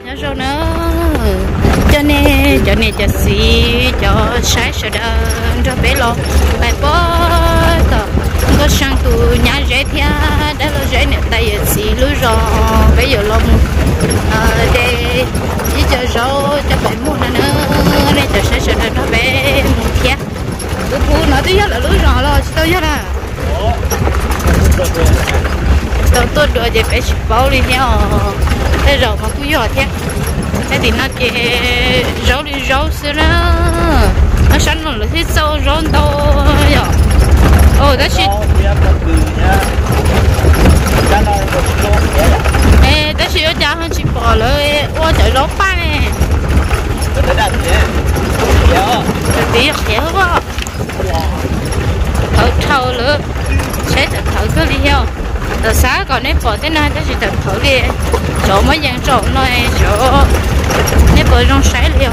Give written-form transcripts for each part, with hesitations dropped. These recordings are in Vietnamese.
nhớ rồi nữa cho nên cho xí cho sai sợ đơn cho bé lo bài bó tờ có sang tụ nhà rẻ thia đã lo rẻ nè tay giờ xí lúa rồi bây giờ lo để chỉ cho rau cho bé mua nữa nên cho sai sợ đơn cho bé mua thia cứ phụ nó thứ nhất là lúa rồi lo tôi nhất là tôi đưa về bé bao đi theo cái rau mà cứ giỏi thế cái thì nó chỉ rau xưa nó sẵn rồi là thích sâu rau đâu rồi ồ đó chị ê đó chị ở nhà hơn chị bỏเลยô chợ rau pa này tí dễ quá thầu nữa sẽ thầu cứ đi theo từ sáng còn nếp bỏ thế này cho chị thầu đi chỗ mấy dạng trộn này chỗ nếp bỏ trong sấy liền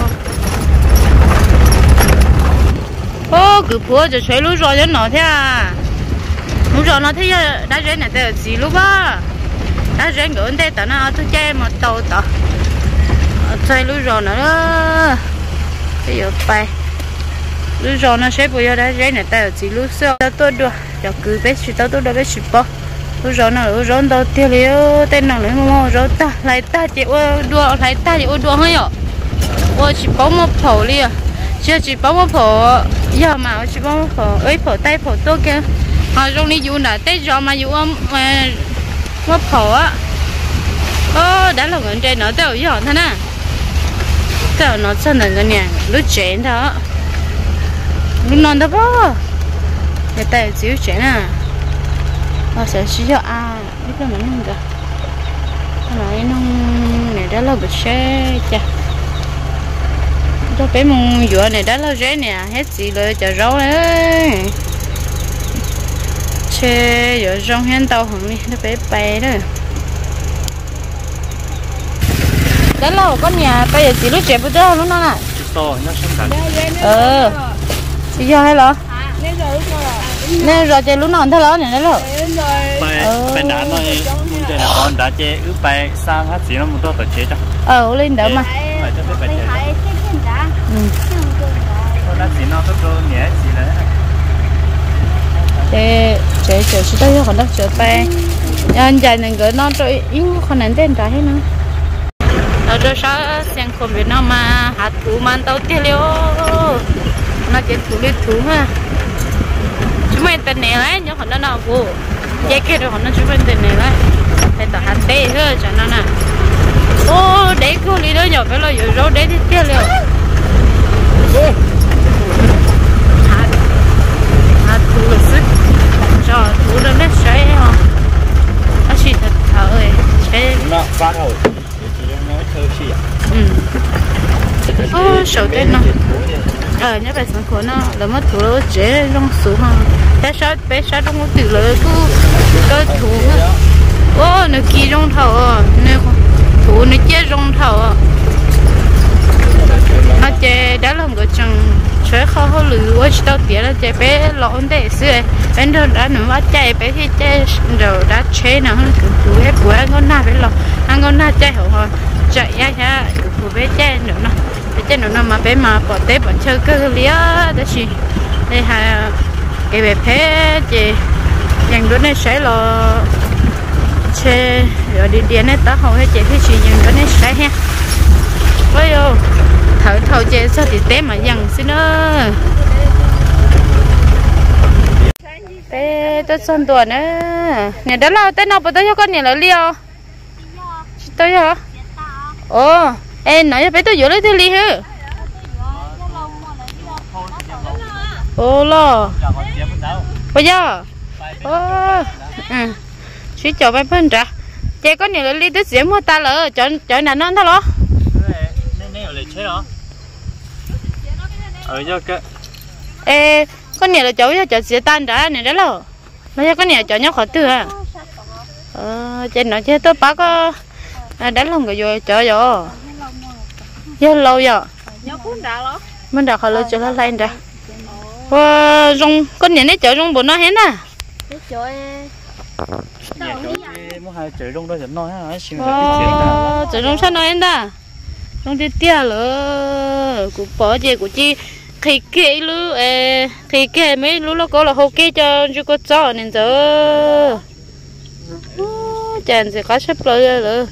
ô cứ phua cho sấy lúa rồi cho nó thế à lúa rồi nó thế đã rễ này tới gì lúc á đã rễ ngưỡng đây tao nó tôi chơi mà tàu tao chơi lúa rồi nữa đó bây giờ bay lúa rồi nó sẽ bây giờ đã rễ này tới gì lúa xưa tôi đưa cho cứ bé chị tao tôi đưa bé chị bỏ lúa rồi nó lúa rồi tao tiêu liu tên nào lấy mua rồi ta lại ta chị đua lại ta chị đua hơi ạ ôi chị bỏ một phẩu đi à chị bỏ một phẩu giờ mà chị bỏ một phẩu ấy phẩu tay phẩu tôi kia họ trong đi dù là tay giò mà dù mà một phẩu á đã là người trên nó tao giờ thế nè tao nó chân là cái nhà lúa chén đó lúa non đó bố người ta chịu chén à sẽ sử dụng biết cái mình không cả nói nông này đó là bịch xe chà cho bé mông dừa này đó là rễ nè hết gìเลยchờ rau đấy xe giờ rong hen tàu hồng đi nó bé bay đó đó là con nhà bây giờ chỉ lúc trẻ bữa đó lúc nào nè to nó sống thật chỉ cho hay lo nên rồi chơi lúc nào thôi lo này đó bài đá nó chơi là con đá chơi ướp bài sang hát gì nó một đôi tổ chế cho lên đỡ mà phải cho cái bài chơi con đá gì nó tốt rồi nhẹ gì đấy chơi chỉ tới còn đất chơi bài anh dài này gửi nó rồi ít con này tên trả hết nữa ở đó sao xem không biết nó mà hạt thú mà tao tiêu liu nó chỉ thú ha chúng mình tên này đấy nhớ còn nó nào cô dễ kia rồi còn nó chúng mình tên này đấy phải tao hạt tê thôi cho nó nè ô để cô đi đó nhỏ phải lo rồi rau để thì tiêu liu hạt thú là sức cho thú nó nét sấy không nó chỉ thật thở ấy chế nó phát rồi nói thơ gì à sầu tên nó nhớ bài sáng của nó là mất thủ nó chế trong số mà bé sát trong từ lời cứ cái thủ ô nó kia trong thầu nó thủ nó chế trong thầu nó chế đã làm cái chẳng chế khó hơn lười quá chỉ tao tiếc là chế bé lộn để xưa bên đó đã nửa mắt chạy bé thì chế rồi đã chế nào hơn thủ hết của anh con na bé lộn anh con na chạy hậu chạy ya của bé chế nữa nó trên nó mà bé mà bỏ té bỏ chơi cơ lía đó chị đây hà cái bé phê chị dành đứa này sẽ là chơi rồi đi điện này tao hầu hết chị thì chị dành đứa này sẽ ha ôi yo thở chị sao thì té mà dành xin nữa bé tôi xuân tuần nữa này đó là tên nào bỏ tới cho con này là liêu tới hả ồ em nói cho bé tôi vô lấy thứ ly hả ô lo bây giờ suy cho bé phân ra chị có nhiều ly tới xỉa mua ta lỡ chọn nào non thôi lo cho cái ê con nhiều là cháu cho xỉa tan ra này đó lo bây giờ con nhiều chọn nhóc khỏi từ à chị nói chứ tôi bác có đánh lòng cái rồi chở rồi giờ lâu giờ mình đã khỏi lựa chọn là lên ra rong con nhện ấy chở rong bún nó hết à mua hai chở rong đó chở nói hả chở rong sao nói hết à trong đi tia lỡ của bỏ gì của chi khi kê lú khi kê mấy lú nó có là hô kê cho có chó nên giờ chàng sẽ có sắp lỡ lỡ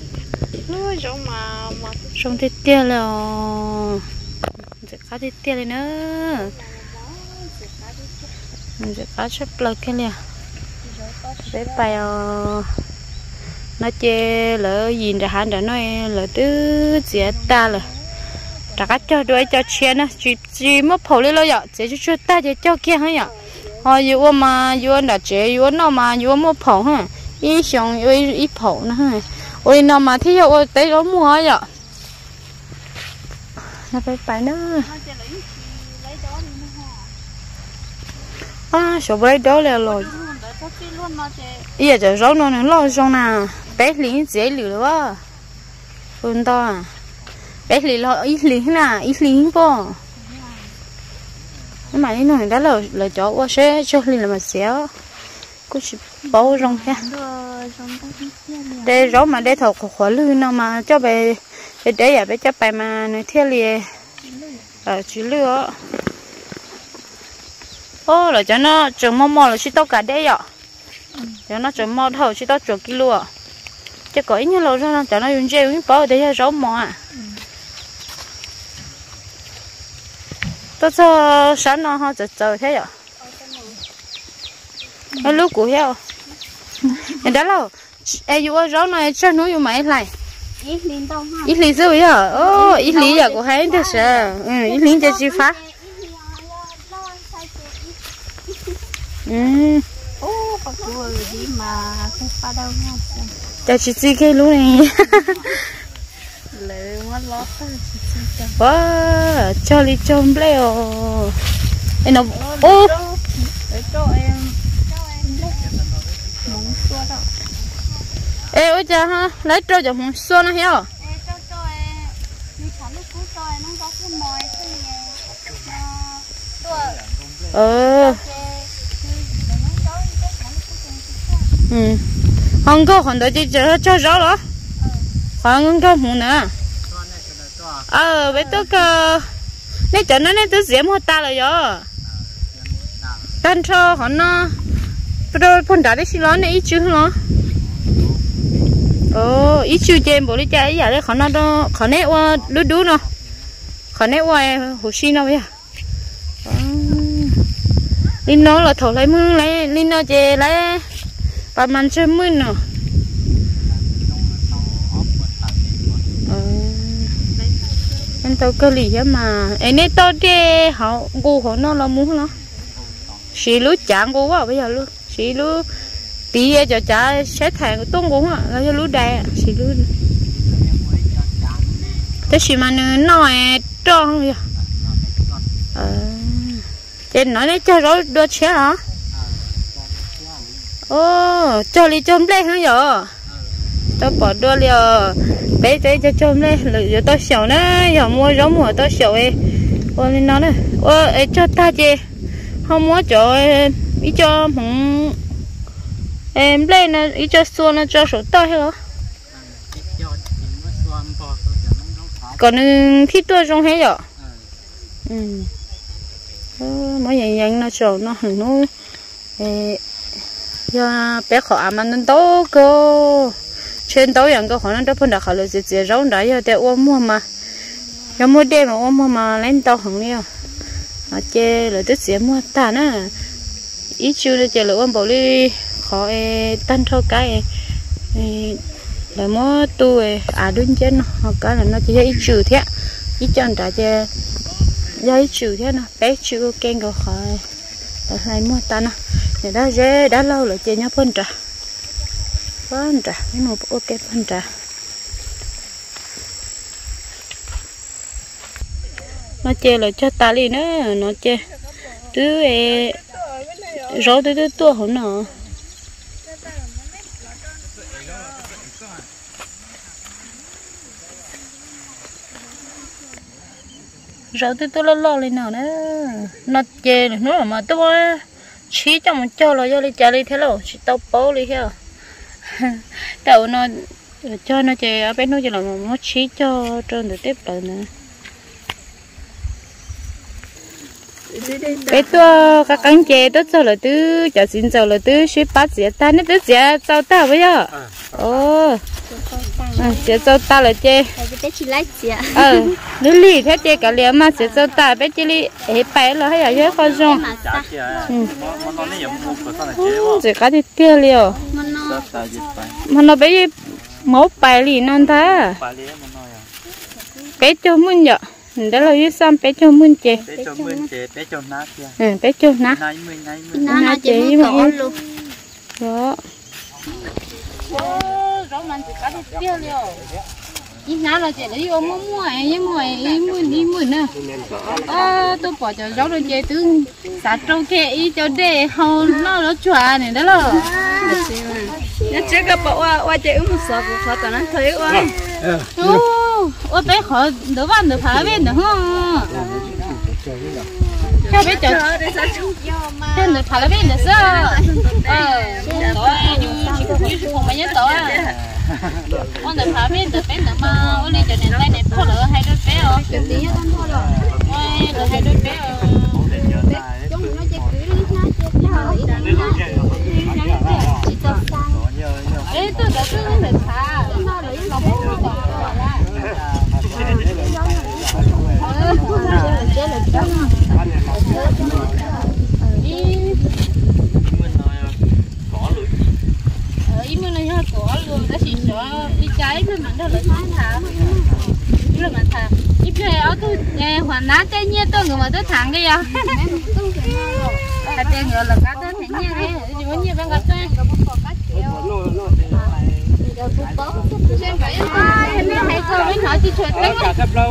trong đi tia là sẽ có đi tia lên nữa mình sẽ có sắp lỡ cái này để bài nó chê lỡ nhìn ra hắn đã nói lỡ tứ dễ ta là chắc cho đuổi cho chén á chỉ mất phổ lên lo vậy chỉ cho ta chỉ cho kia hay vậy họ yêu mà yêu là chế yêu nó mà yêu mất phổ ha ít xong yêu ít phổ nữa ha ôi nó mà thì yêu tới đó mua vậy nó phải nữa số bảy đó là rồi bây giờ rau nó lo xong nè bé lính dễ lửa quá hơn to à bé lính lo ít lính nè ít lính po nhưng mà cái này đã là chỗ quá sẽ cho lính là mà xéo cứ chỉ bao rong thế để rau mà để thầu khóa lư nào mà cho bé để à bé cho bé mà nói theo liền chỉ lừa ô là cho nó trồng mò là chỉ tao cả đấy ạ cho nó trồng mò thầu chỉ tao trồng kilo chứ có ít như lâu rồi cho nó dùng dây dùng bao để rau mò à tôi cho sáng nó họ chờ thế ạ nó lúc của heo nên đó là em dùng rau này cho nó dùng máy lại ít lì sao vậy hả ô ít lì giờ của hai đứa sợ ít lì cho chị phát cho chị chi cái lú này wow cho đi chôm leo em nó ô ê ôi cha ha lấy trâu cho muốn xuân nó hiểu không có còn đợi cho rõ đó còn có muốn nữa bây tôi nếu cho nó tôi dễ mua ta rồi rồi tan cho họ nó rồi phần trả đấy xin lỗi này ít chứ nó ít chứ trên bộ đi chơi giờ đấy họ nó họ nét qua đu đu nó họ nét qua hồ xin đâu vậy linh nó là thổi lấy mưa lấy linh nó chè lấy bà mình chơi mưa nữa em tao cơ lì á mà em ấy tao chè họ gu họ nó là muốn nó xí lú chạng gu quá bây giờ luôn xí lú tí cho trả xét hàng của tôi cũng là cho lú đè xí lú thế xí mà nói cho không vậy trên nói đấy cho rồi đua xe hả cho đi chôm lên hả giờ tao bỏ đua liều bé tới cho chôm lên rồi tao xẻo nữa giờ mua rau mùa tao xẻo ấy lên nó này cho ta chị không mua chỗ ý cho mùng em lên nó ý cho xuân nó cho số to hết còn khi tôi trong hết rồi mỗi nhận nó trầu nó hẳn nó giờ bé khó mà nó tốt cơ trên tàu nhận cơ khó nó phân đặc là gì rau đấy giờ để ôm mua mà giờ mua đêm mà ôm mua mà lên tàu hẳn nhiều mà chơi là tức sẽ mua ta nữa ít chưa là chơi là ôm bảo đi khó tan thâu cái là mua tu đứng trên nó cái là nó chỉ ít trừ thế ít chân trả chơi giấy chịu thế nào bé chịu keng rồi khỏi lại mua ta nè để đó dễ đã lâu rồi chơi nhá phân trà cái một ok phân trà nó chơi là cho ta đi nữa nó chơi tứ rau tứ tua không nọ rồi tôi lo lên nào nữa nó chê nữa mà tôi chỉ cho một cho là do đi trả đi thế nào chỉ tao bố đi theo đầu nó cho nó chơi ở bên nó chỉ là một nó chỉ cho trơn được tiếp rồi nữa bé tôi các cánh chè tôi cho là tôi cho xin cho là tôi suy bắt gì ta nên tôi sẽ cho ta bây giờ sẽ cho ta là chè nếu lì thế chè cả liền mà sẽ cho ta bé chè lì ấy bé là hay là hết con rong sẽ cá thịt tiêu liều mà nó bé máu bài lì non ta bé cho muốn nhở đó là như sao bé cho muốn chè bé cho nát bé cho nát nát chè với mà đó rau mình chỉ cá thịt tiêu liều ít nát là chè lấy vô mua nữa tôi bỏ cho rau rồi chè tôi xả trâu kẹ ý cho để hầu nó chua này đó là nó chưa có bỏ qua chè một sọt của họ tao nó thấy qua ô bé họ đỡ van đỡ phá bên được không cho bé chờ trên đỡ phá bên được sao không phải nhớ tội con đỡ phá bên đỡ bên đỡ mà ô lên cho nên tay này phô lỡ hai đôi bé không ôi lỡ hai đôi bé ê tôi đã cứ lên thả nó lấy lọc có luôn đó chỉ sợ đi cháy thôi mà nó lấy máy thả chứ là mà thả ít rồi ở tôi nghe hoàn ná trái nhé tôi người mà tôi thẳng đi à cái tiền người là cá tới thế nhé chỉ muốn nhiều bằng gạch thôi hay thôi với họ chỉ chuyện đấy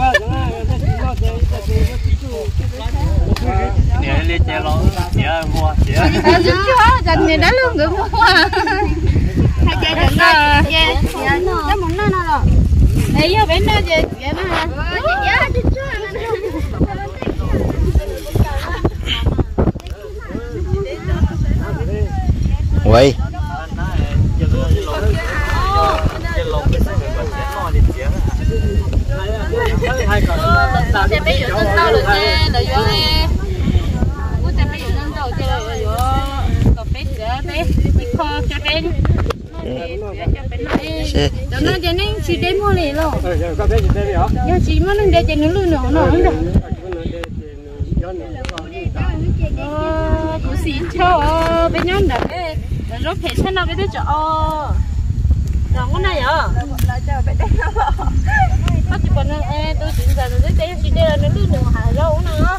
nè lên chè lo chè mua chè chứ chưa dần này đã luôn người mua hai chè đừng là chè nó muốn nó rồi đấy giờ bên đó chè chè nó Ui chè bây giờ nó tao rồi chè là do của chè bây giờ nó tao chè là do cà phê chè bé kho chè bé nó chè nên chỉ đem mua liền luôn giờ chỉ muốn nên để chè nó luôn nữa nó không được cũng xin cho bên nhau đấy rồi phải xem nào cái đó cho rồi cái này à bắt chụp nó tôi chuyển ra rồi đấy chỉ đây là nó luôn đường hải rau nữa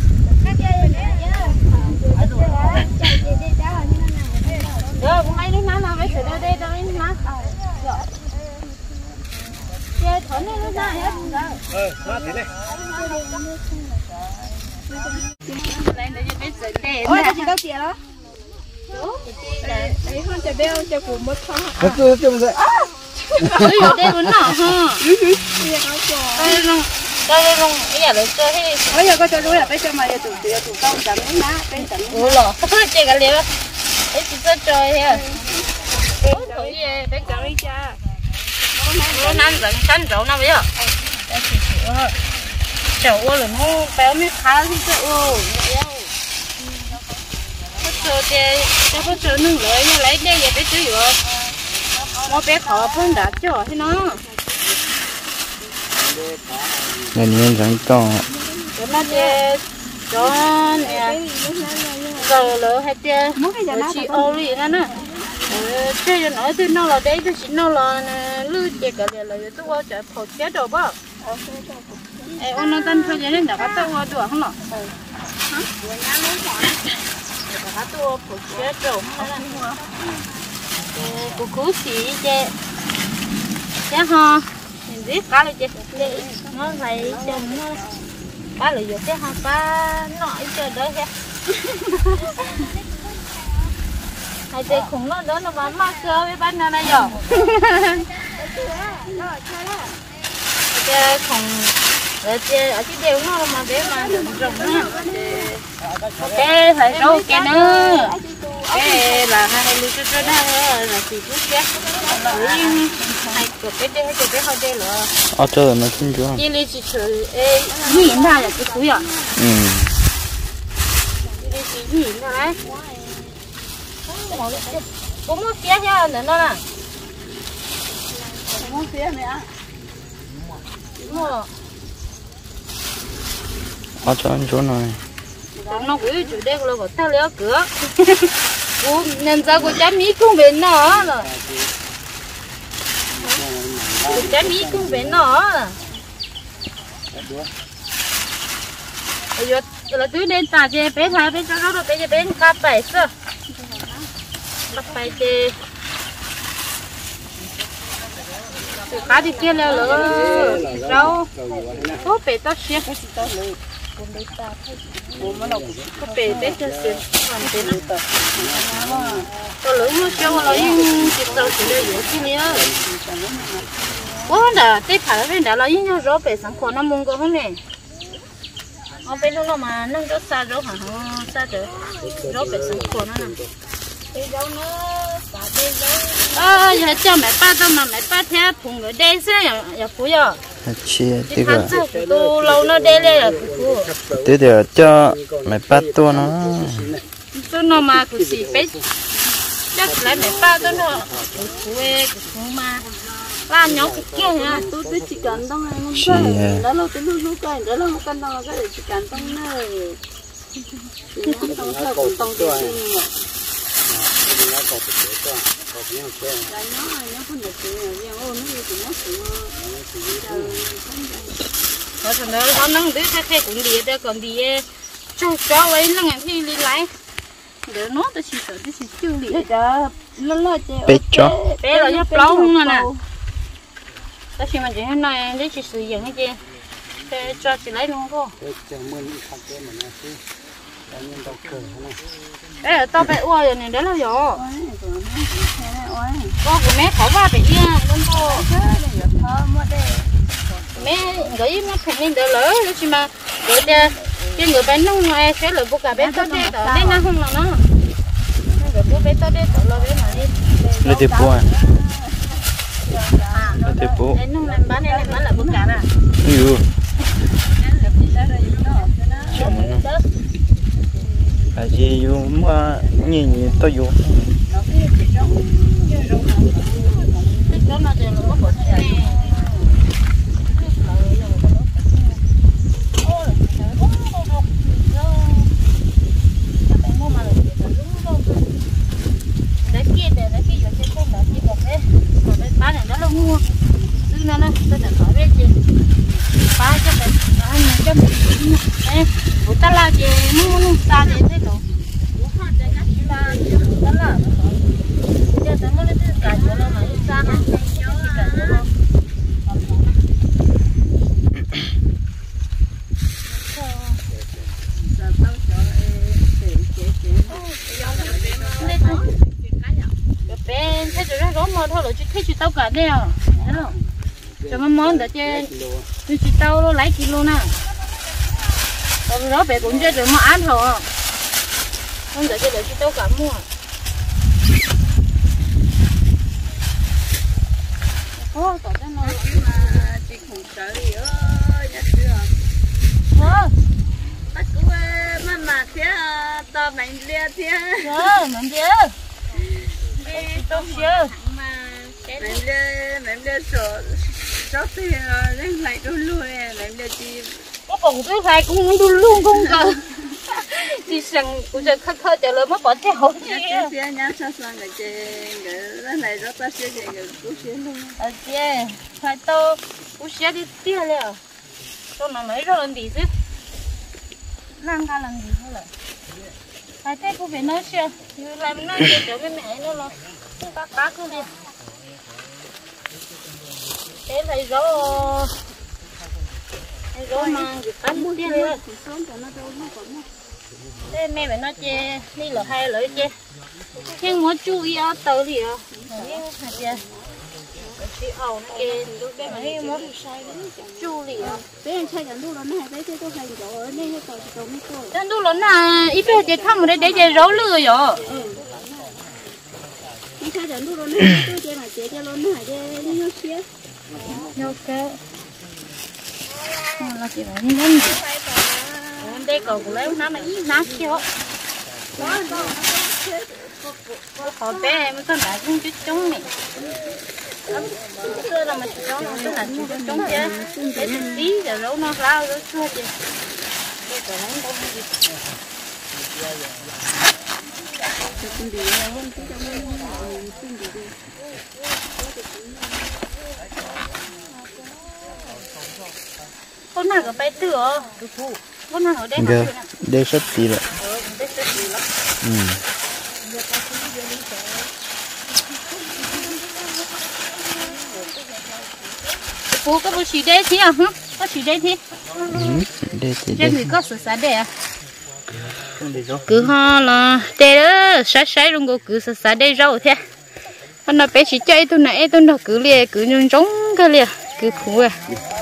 rồi cũng mấy đứa má nào với sự đây đây đâu má chơi thổi nó ra hết rồi má thế này lên để cho biết sự đây ôi chị đâu tiền đó đấy con chè beo chè củ một không tôi rồi tôi ở đây muốn nọ ha đây luôn bây giờ lấy chơi hết bây giờ có cho đuôi là bây giờ mà tủ công chẳng má bên chẳng ủa lò chơi cái liều đấy chỉ cho chơi thôi ủa thổi gì bên chẳng đi cha nó năn dẫn canh rượu nào bây giờ chậu là nó béo mới khá thì chậu có chờ chơi cho có chờ nương lợi như lấy đây vậy bé chứ rồi nó bé thọ phân đã cho thế nó nên nên rằng to nó chơi cho nè giờ lỡ hay chơi chị ô đi nó nè chơi cho nó tôi nó là đấy tôi chỉ nó là lư chơi cả liền là tôi qua chơi phổ chết rồi bác ông nó tên thôi nên đã bắt tôi qua được không nào bắt tôi phổ chết rồi cô cứu chị chơi chứ ha mình biết cá là chơi nó phải chơi nó cá là được chứ ha cá nó chơi đấy ha hai chơi khủng nó đó nó bán mắc cơ với bán này rồi chơi khủng để chơi ở trên đèo nó mà để mà rộng nữa cái phải rau cái nữa cái là hai lưu cho nó là chỉ chút chứ hai rồi cái đây cái bé họ đây là ở chỗ nó xin chú đi lên chỉ chơi nhìn ra là cái cúi à đi lên chỉ nhìn ra đấy có một phía nha nữa nè Không phía này á. ở chỗ này nó cứ chủ đề là bảo tao léo cửa nên ra của cha mỹ cũng về nó rồi cha mỹ cũng về nó bây giờ là tứ đến ta chơi bé thái bé cho nó rồi bé chơi bé cà bảy sơ cà bảy chơi cá thì kia là rau có bé tao xếp có bé bé cho xếp làm thế nào tôi lấy nó cho nó yên chỉ tao chỉ để giữ cái nhớ quá đã tết phải bên đó là yên cho rau bé sáng còn nó mông có không nè ở bên đó mà nâng đó xa rau hả xa rồi rau bé sáng còn nó nè giờ cho mẹ ba tao mà mẹ ba theo phùng ở đây sẽ giờ phú giờ chia tí rồi tôi lâu nó đây là phú tí rồi cho mẹ bắt tôi nó mà cứ xì bé chắc lại mẹ ba tôi nó phú ấy phú mà ba nhóm cái kia nha Tôi chỉ cần tông này không phải đó là tôi lúc cái đó là một căn tông cái chỉ cần tông này tông theo cùng tông cái gì mà nó nâng đứa cái cũng đi đây còn đi cho ấy nó ngày thì đi lại để nó tôi chỉ sợ tôi chỉ chưa đi nó bé chó bé là nhóc lâu không nè tôi chỉ mà chỉ thế này để chỉ sử dụng cái gì để cho chị lấy luôn cô đấy là tao bé uo rồi này đấy là rồi con của mẹ khẩu ba bị yên đúng không mẹ gửi nó phải nên đỡ lỡ lúc chứ mà gửi ra cái người bé nông ngoài sẽ lợi buộc cả bé tao đây tao đây nó không là nó gửi bố bé tao đây tao lo bé mà đi lấy tiền bố à lấy tiền bố đây nông làm bán này bán là buộc cả à ừ à chị dùng mà nhìn tôi dùng cái nó đều là có bột này đấy kia để đấy kia giờ cái con đó kia còn đấy bán này nó là mua thứ nó tôi đã nói với chị bán cho mình bán cho mình đấy bữa ta la chị mua luôn ta để thế đâu ta la giờ ta mua lên cả chỗ nó mà xa ha cả chỗ nó bên thế rồi nó mà thôi rồi chứ thế chứ tao cả đây à cho mà món để chơi chứ tao nó lấy kilo nè còn nó bé cũng chơi rồi mà ăn thôi không để chơi để chứ tao cả mua ô tao cho nó chị không sợ gì nhất chưa bắt cứ mà thế tao mạnh lia thế mạnh chưa tốt chưa mạnh lia số thì lên lại đôi luôn mạnh lia chị có còn tôi phải cũng đun luôn không cơ chị sang cũngจะkhắc khắc chờ lời mất bỏ theo chứ chị nhá sao sang cái chị cái này rất là xưa chị cái cú xưa luôn chị phải to cú xưa đi tiêu liền tôi nói mấy rồi làm gì chứ làm cái làm gì thôi là phải thế cô phải nói chưa làm nói chuyện cho với mẹ nó là cá cứ đi thế thầy gió mà ăn mua tiền rồi thế mẹ phải nói chê đi là hay lợi chê nhưng mà chú ý ở tàu thì à chị ẩu nó kê cái mà hay món chú lì à bé anh chơi chẳng đủ lắm này bé chơi tôi hay rồi nên cái tàu chỉ tàu mấy cô chẳng đủ lắm là ít bé chơi thăm ở đây để chơi rấu lừa rồi Nó khai đến luôn nữa, tôi chơi mà chơi cho luôn nữa, chơi nó kia. Ok. Là chị phải như thế này. Đây cầu của lấy nó mà ít nát kia. Họ bé mới có đại cũng chút trống này. Xưa là mà chút trống nó tức là chút trống chứ. Để tí rồi lâu nó lao rồi xưa chứ. Con nào có bay tựa, con nào ở đây Giờ đây sắp xí rồi. Bố có bố chỉ đây thế à? Có chỉ đây thế? Đây thì Trên người có sự sáng đây à? Cứ ho là đây đó, sáng luôn cô cứ sự sáng đây rau thế. Con nào bé chỉ chơi tôi này tôi nó cứ liền cứ nhung trống cái liền cứ khổ à.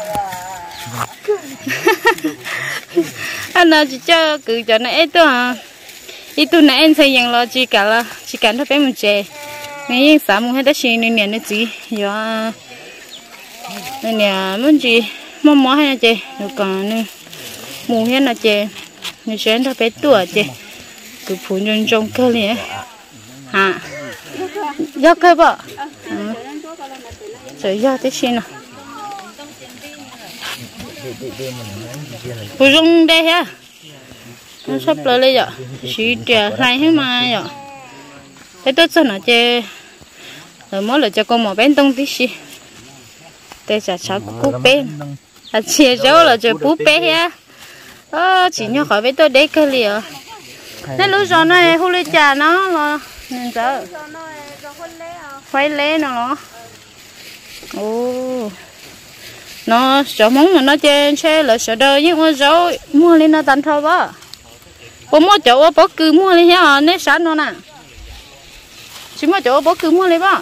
Anh nào chỉ cho cứ cho này tôi à. Ý tôi này anh thấy rằng là chỉ cả nó bé một chè. Mấy những sản phẩm hay đó chỉ nên nhận được gì, giờ nên là muốn gì mò hay là chè, rồi còn nên mù hay là chè, nên chuyện đó bé tuổi chè, cứ phụ nhân trong cơ liền, hả? Do cơ bợ, rồi do thế xin nào, phụ nhân đây ha, nó sắp lên đây rồi, chỉ trẻ lại hết mà rồi, thế tốt cho nó chè. Rồi mỗi lần cho con một bên tông tí xí, để cho cháu cú bên, à chia cháu là cho cú bên ha, chỉ nhau khỏi với tôi đấy cơ liền, nên lúc giờ này hú lê trà nó là nên giờ, khoai lê nó, ồ, nó sợ món mà nó trên xe là sợ đời nhưng mà rồi mua lên nó tan thôi bơ, bố mua chỗ bố cứ mua lên ha, nên sáng nó nè, chỉ mua chỗ bố cứ mua lên bơ.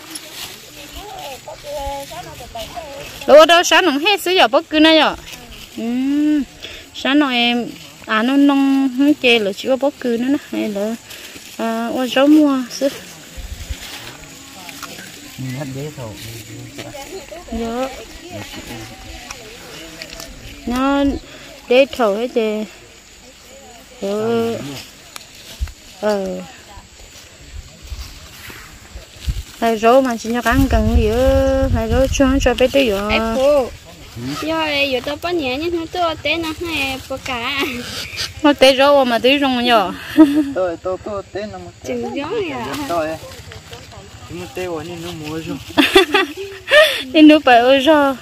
Đồ đâu sáng nó hết sử dụng bất cứ này rồi, sáng nó em nó nông không chê là chỉ có bất cứ nữa hay là qua rau mua xứ. Dạ. Nó để thầu hết chê. Lại rau mà chỉ cho ăn cần gì lại rau cho bé tới rồi. Em phụ, giờ tôi bắt nhẹ nhưng tôi té nó hay bơ cá. Nó té rau mà tí rong nhở. Tôi té nó mà. Chừng gió à. Tôi nhưng té vào nên nó mua rồi. Nên nó phải ơi rồi.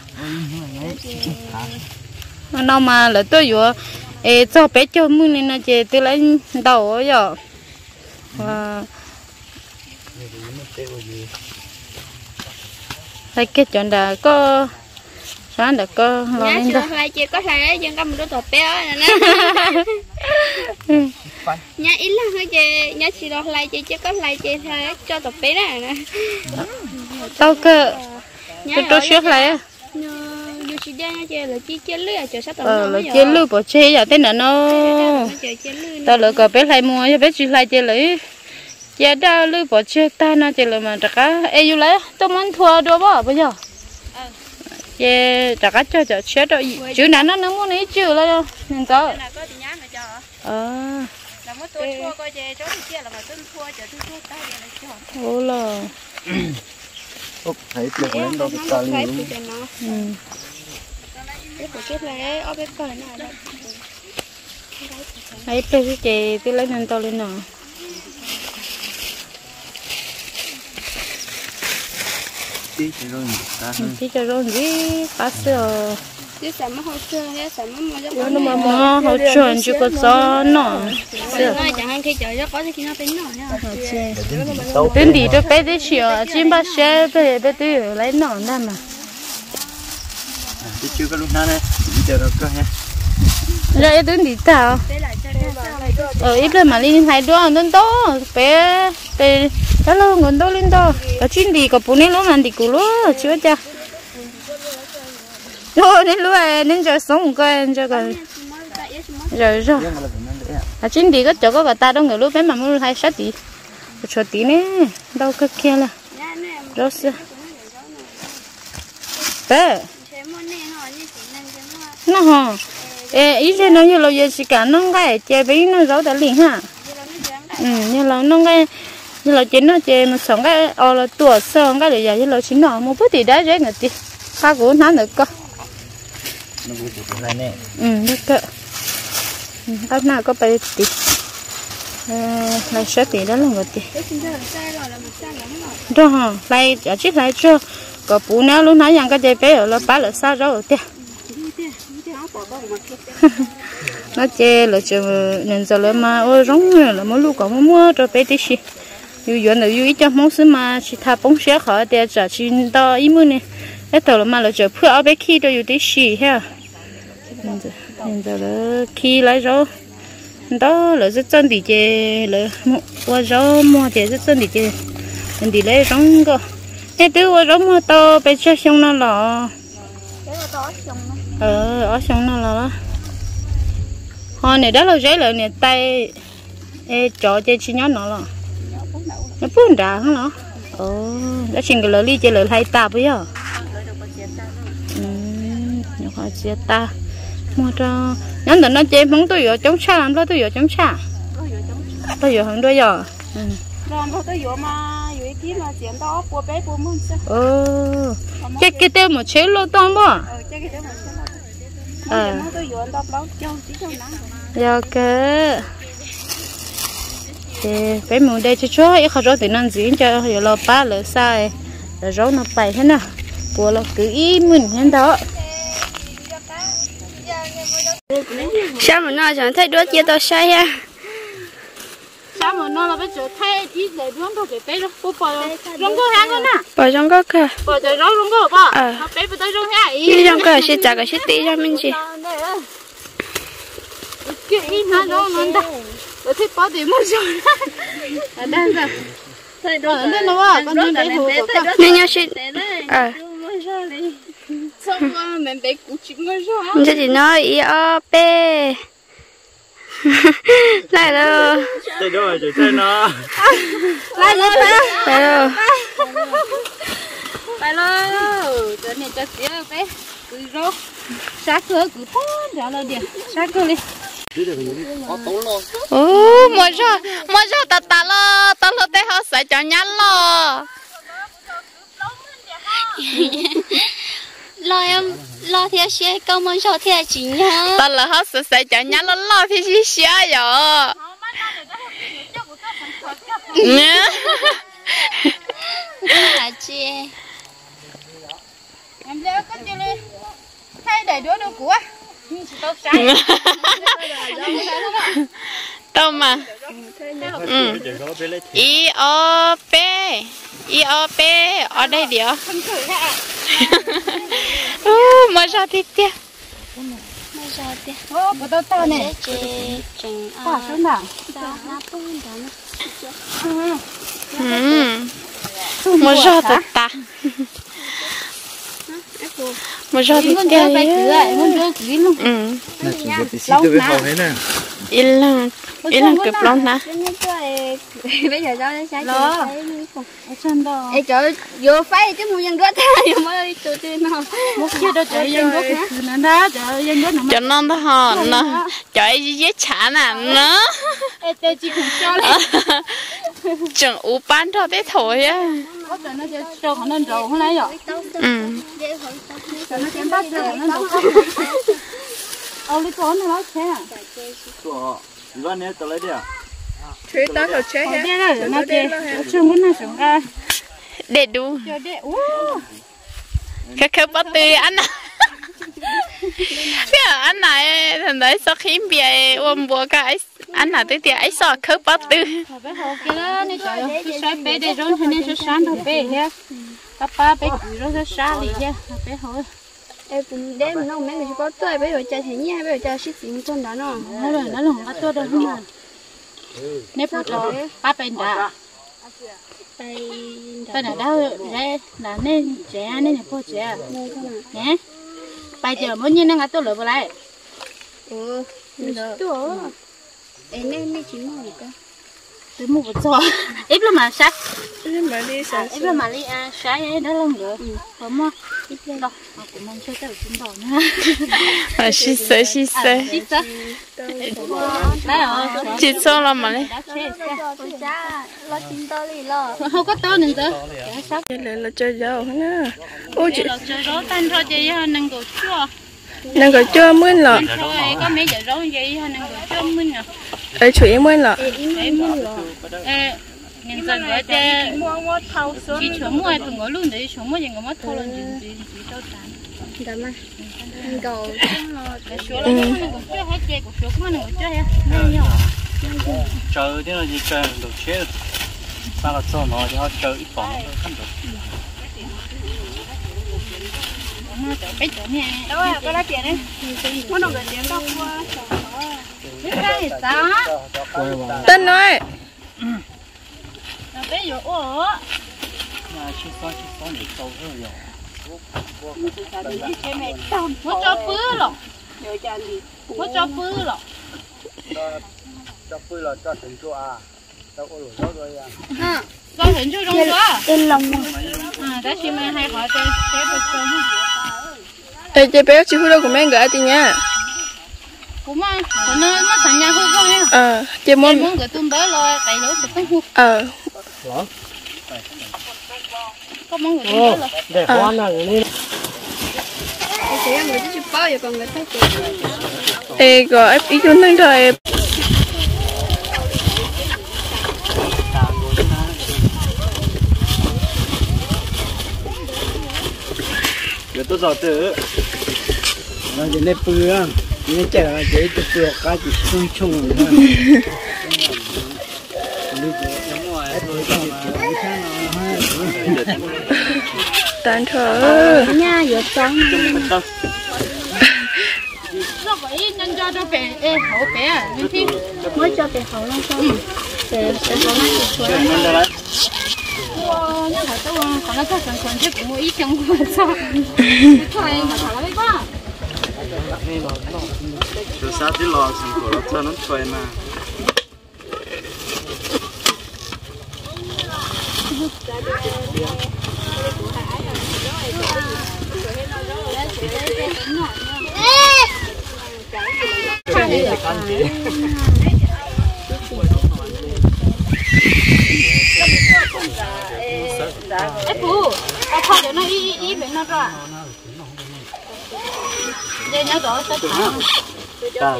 Nó mà là tôi vừa cho bé cho mua nên nó chỉ tôi lấy đầu rồi. Thấy cái chuyện đã có sáng đã có lo lên đó. Nhà chị có thể dân có một đứa tọt bé này nè. Nhà ít lắm thôi chị, nhà chị đòi lại chị chỉ có lại chị thôi cho tọt bé này nè. Tao cơ, tôi cho xíu lại. Dù chị ra nha chị là chi chế lưới à chờ sắp tọt Là chế lưới bỏ chế giờ thế nào nó. Tao lỡ có bé lại mua cho bé chị lại chế lấy. Giờ đó lưới bỏ chế ta nó chế là mà trả cá, ai yêu lấy, tôi muốn thua đua bỏ bây giờ. Giờ trả cá cho chết rồi, chữ nào nó muốn lấy chữ lại đâu, nên tao. Là mỗi tôi thua coi chị cháu thì kia là mà tôi thua chờ tôi thua tay để lấy cho. Ồ là. Ốc thấy được lên đâu cái tali luôn. Cái của chết này ở bên coi này đó. Ấy cái chị tôi lấy nên tao lên nào. Tí cho rồi ta. Tí cho rồi gì cá sấu. Chứ sao mà hậu trường thế sao mà mua cho Nó mà hậu trường chỉ có gió nọ. Nói chẳng hạn khi trời có khi nó tính nọ nha. Đến đi tôi bé đi chiều, chim ba xe bé tôi lấy nọ ra mà. Tí chưa có lúc nào này, giờ đâu có ha. Rồi đến đi tao. Ít lên mà lên hai đứa nên to bé bé đó luôn còn to lên to. Có chuyến đi có phụ nữ luôn ăn đi cù luôn chưa cha. Rồi nên lúc này nên cho sống coi cho coi. Rồi. Chuyến đi có chỗ có bà ta đâu người lúc bé mà mua hai sát tí. Cho tí nè, đâu có kia là. rau xưa bé nó hả ý thế nó như là giờ chỉ cả nó cái chơi với nó rau đã liền ha như là nó cái như là chỉ nó chơi mà sống cái là tua sơn cái để giờ như là chỉ nó một phút thì đã rét người ti pha của nó được cơ được cơ các nào có phải tí lại sẽ tí đó là một tí đó hả lại ở chiếc lại chưa có bù nào lúc nãy rằng cái chơi bé ở là bán là sao rồi tiệt nó chơi là chơi nên giờ là mà ôi rong là mỗi lúc có mua cho bé tí xí yêu chuyện là yêu ít cho món xứ mà chỉ thà bông xé khỏi để trả chỉ đó ít mươi này cái tàu là mà là chơi phơi ở bé khi đó yêu tí xí ha nên giờ là khi lại rồi đó là rất chân thì chơi là mua rau mua thì rất chân thì chơi mình đi lấy rong cơ cái thứ mua rau mua to bé cho xong nó lọ ở xong nó lọ hồi này đó là giấy là này tay trọ chơi chi nhón nó lọ nó phun ra không nó đó chính cái lời chơi lời hay ta bây giờ nhiều họ chia ta mua cho nhắn là nó chơi món tôi ở chống xa làm đó tôi ở chống xa tôi ở hàng đôi giờ rồi tôi ở mà ở kia mà chuyện đó bùa bé bùa mông chơi cái tiêu mà chế lô tôngบ่ chơi cái tiêu mà chế lô tôi ở đó bao châu chỉ trong nắng giờ cái phải mua đây cho chó ít khó thì năng gì cho giờ lo ba lỡ sai rồi rau nó bày thế nào bùa là cứ ý mình thế đó sao mà nó chẳng thấy đứa chia tao sai ha sao mà nó là bây giờ thay ít để rong thôi để bé nó bỏ rong có hang không nè bỏ rong có cơ bỏ rồi rong có bỏ nó bé bây giờ rong hang ý rong có sẽ trả cái sẽ tí cho mình gì cái ý nó rong nó tôi thích bỏ tiền mua rồi ở đây rồi thôi đó nên nó à con nên bé hồ nên nhau sẽ xong mình bé cũng chỉ mua rồi thế thì nó ý bé lại đâu chơi đâu rồi chơi nó lại đâu lại đâu lại đâu giờ này cho xíu bé cứ rô sát cửa cứ thon ra là đi sát cửa đi mua cho ta lo té họ sẽ cho nhắn lo lo thì xe câu mua cho thì chỉ nhá ta là họ sẽ cho nhắn lo thì chỉ xe rồi nhá là chị em lấy cái gì đi thay để đứa đâu của tao mà i o p ở đây đi mà ra thì tiếc bắt đầu tao nè tao xuống nào mà ra thì ta mà ra thì tiếc Ilang cực lắm nè. Bây giờ cho nó sáng ê trời vừa phải chứ mua dân gót vô mới tụi tôi nó một chiếc đó trời dân gót nè đó trời dân gót cho non đó hả nó trời dễ chả nè nó ê chỉ cũng cho lên chẳng u bán cho bé thôi á có trời nó cho nó nên rồi không lấy rồi trời nó chém bắt rồi nó đâu đi con nó thế à Ivan này tới lấy đi à? chơi tao rồi chơi hết. Đây là nó chơi, chung cái này chúng ta. Để đu. Để Khơi bắt từ anh à. Bây giờ anh này thằng đấy sau khi bị ôm bùa cái anh nào tới thì ấy sợ khơi bắt từ. Bé hồ kia đó, này trời, cái trái bé đây rồi thì nên sẽ sáng thôi bé ha. Các ba bé cứ rồi sẽ sáng đi ha, bé hồ. Em cũng để nó mấy người có tuổi bây giờ chơi thế nhá bây giờ chơi xích dính con đó nó nó là không có đâu không à nếu phụ trợ ba bên đã bên ở đâu đây là nên trẻ nên là cô trẻ nhé bây giờ muốn như nó ngắt tôi lựa vào lại tuổi em nên mới chỉ mua một cái tôi mua một giò ít lắm mà sát ít là mà đi sát ấy đó luôn được không á ít lên đâu cũng mong chơi tới chúng đỏ nữa xí xế chị sao làm mà đấy lo chín to đi lo không có to nữa cơ đây là chơi dầu nữa ôi chị chơi rau tan thôi chị năng够chưa năng够chưa mới là thôi có mấy giờ rau vậy năng够chưa mới nè ấy chuyện mới là nhân dân gọi thế chỉ chuẩn mua thằng ngồi luôn để chuẩn mua gì ngồi mất thôi là gì đâu tàn cảm ơn cầu cái số là nó còn chưa hết chơi của số của nó còn chưa hết chơi thế là gì chơi được chết sao là cho nó thì họ chơi ít bóng không được nó chơi bé chơi nè đâu à có lá tiền đấy có đồng tiền đâu qua cái gì sao tên nói bé vô ủa chỉ số để sâu hơn rồi có cho bứ rồi có cho bứ rồi cho bươi là cho thành chỗ à cho ô lỗ rồi à cho thành chỗ trong đó tên lòng đã xem ai hay hỏi tên bé bự chơi ê chị bé chị hút đâu của mấy gái thì nha cũng mà nó thành nhà hút không nhá chị muốn cái tôm bé lo tại lỗ sẽ không hút có món người tôm bé lo để hoa nào lên chị em người chỉ bao giờ còn người thấy ê gọi em ý chuẩn thằng thời giờ tôi giờ tự nó chỉ nên bươi á nên chả là chỉ tôi bươi cái chỉ chung chung nữa tàn thở nha giờ trắng nó vậy nhân cho bé hậu bé nên thì mới cho cái hậu long xong để hậu long sụp xuống wow nhớ là tôi còn nó có sản phẩm chứ cũng ít trong của sao thôi mà thả lấy quá từ sao thì lo sản phẩm cho nó chơi mà ép phụ thôi để nó ý bên nó ra để nhớ đó tất cả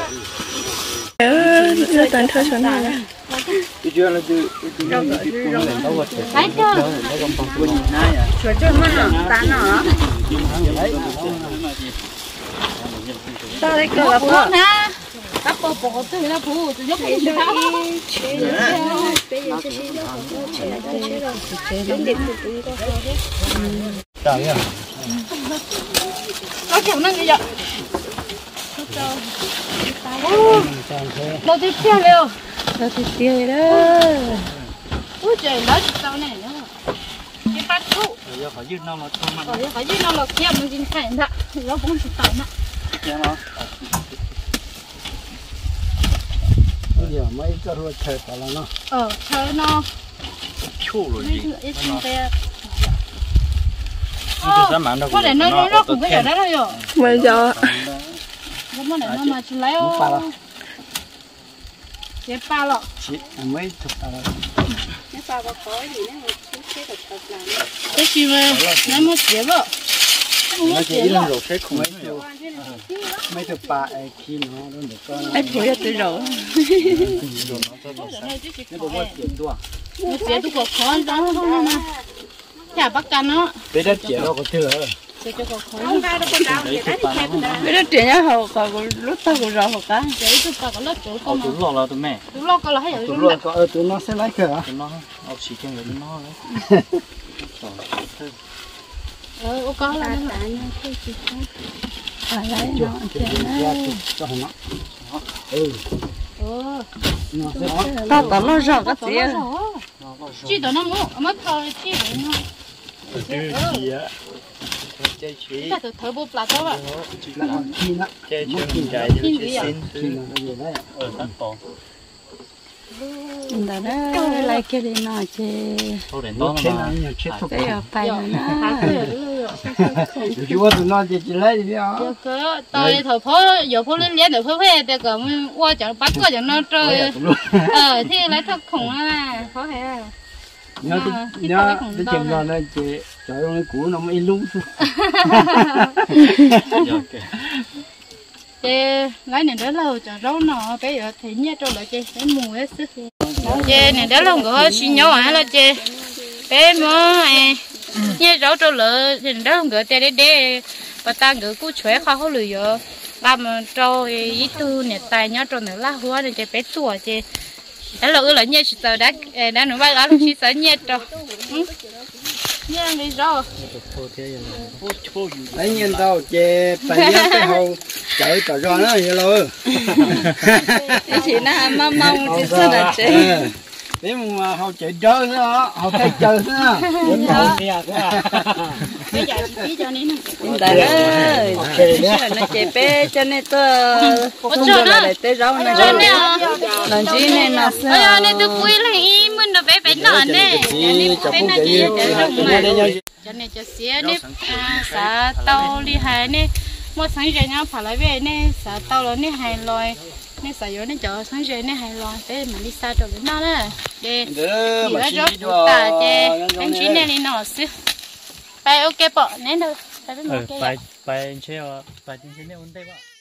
nó tàn thở cho nó nè cái chuyện là từ phải chưa chuột chơi mà tán nó sao đấy cơ là phụ nè các bộ bộ từ nó phụ từ nó phụ sao nó chịu nó gì vậy đâu tiếp theo liệu đâu thì tiêu đó ui trời nó sao này nữa cái bát phụ giờ phải dứt nó mà thôi mà phải dứt nó là kia mình chính phải nè nó cũng chỉ tao nè giờ nó bây giờ mấy cái ruột chơi phải là nó chơi nó chua rồi gì ít xin tè có để nó cũng cái đó rồi bây giờ có để nó mà chỉ lấy chế ba lọ chị mấy chục nó sao có khói gì nó chế được tập làm cái gì mà nó mới chế vợ nó chỉ là rồi cái không mấy chục ba khi nó được con em phụ cho tôi rồi cái đồ mất tiền đua nó chế tôi có khó đó không mà chả bắt cắn nó bây giờ tiền đâu có thừa chế cho có khó không ra đâu con đào thì đấy thì thèm bây giờ chuyện nhá hậu còn lúc tao còn rau hậu cá chế tôi có lớp chỗ con mà tụi lo là tụi mẹ tụi lo có là hay tụi nó có tụi nó sẽ lấy cửa tụi nó học xí cho người tụi nó đấy ô có là nó tán nó chị phải lấy cho nó nó sẽ tao tao lo rau cái gì chỉ tụi nó mua mất thôi chỉ tụi nó chơi chuyện ta tụi thợ bút là thôi ạ là khi nó chơi chuyện chạy xin gì ạ khi nó cái gì đấy tắt tổ đó đó lại cái gì nó chứ thôi để to mà cái giờ phải nữa chú tụi nó chỉ lấy đi à cái tôi thổi phố giờ phố lên liền được phố về để cả mình qua chẳng bắt có chẳng nó chơi thì lấy thật khủng à có thể à nhớ cái chừng đó nó chị trời ơi cũ nó mới lúng chị lấy này đó lâu cho rau nọ bây giờ thấy nhẹ trâu lại chị cái mùi hết sức chị này đó lâu nữa xin nhau hả là chị bé mà nhẹ rau trâu lợ thì đó không gỡ tê đê và ta gỡ cú chuối khó khó lười giờ làm trâu ít tu nè tài nhớ trâu nữa lá hoa này chị bé tuổi chị đó là là nhẹ chỉ tờ đã nói là lúc chỉ sợ nhẹ trâu nhẹ đi rồi lấy nhìn đâu chè phải nhớ cái hầu chở trở ra nó vậy luôn chị nó mong chị sợ là chị nếu mà hầu chạy chơi nữa hầu thay chơi nữa bây giờ chị cho nên Đấy ơi, nó chế bé cho nên tôi không được là để tới rau này làm gì này nó sao? Ôi nên tôi quý là im mình nó bé bé nọ nè, bé nó gì cho nên cho xía nè, xả tàu đi hai nè, mua sáng giờ nhau phải lấy về nè, xả tàu rồi nè hai loài, nè xả vô nè cho sáng giờ nè hai loài, để mà đi xa rồi nó nè, để đi ra rốt ta chè, anh chị nè đi nọ xí, bài ok bỏ nè đâu. bài bài chơi bài chơi này ổn đấy